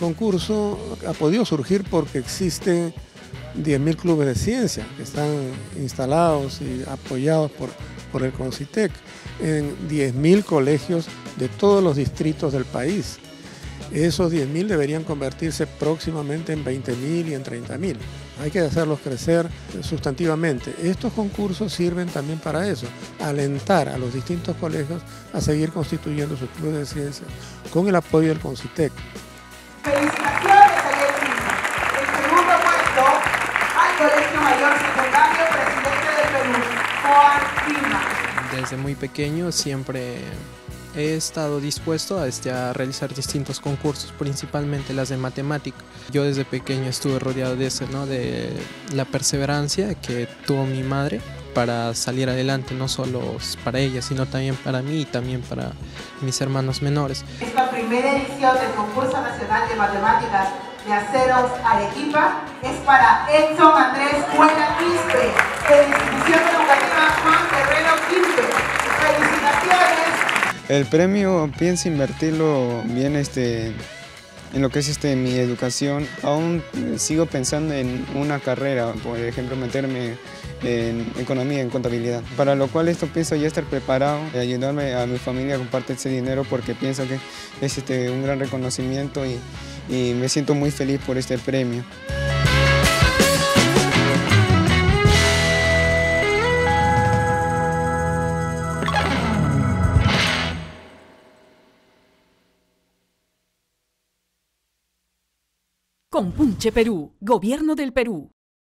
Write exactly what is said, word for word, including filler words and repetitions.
concurso ha podido surgir porque existen diez mil clubes de ciencia que están instalados y apoyados por, por el CONCITEC en diez mil colegios de todos los distritos del país. Esos diez mil deberían convertirse próximamente en veinte mil y en treinta mil. Hay que hacerlos crecer sustantivamente. Estos concursos sirven también para eso, alentar a los distintos colegios a seguir constituyendo sus clubes de ciencia con el apoyo del CONCITEC. Felicitaciones a Yeltsin. El segundo puesto al Colegio Mayor Secundario Presidente del Perú, Juan Vilma. Desde muy pequeño siempre he estado dispuesto a, este, a realizar distintos concursos, principalmente las de matemática. Yo desde pequeño estuve rodeado de eso, ¿no? De la perseverancia que tuvo mi madre para salir adelante, no solo para ella, sino también para mí y también para mis hermanos menores. Esta primera edición del Concurso Nacional de Matemáticas de Aceros Arequipa es para Edson Andrés Buena Quispe, de la Institución Educativa Juan Guerrero Quispe. ¡Felicitaciones! El premio pienso invertirlo bien este, en lo que es este, mi educación. Aún sigo pensando en una carrera, por ejemplo, meterme en economía, en contabilidad. Para lo cual esto pienso ya estar preparado, y ayudarme a mi familia a compartir ese dinero porque pienso que es este, un gran reconocimiento y, y me siento muy feliz por este premio. Compunche Perú, Gobierno del Perú.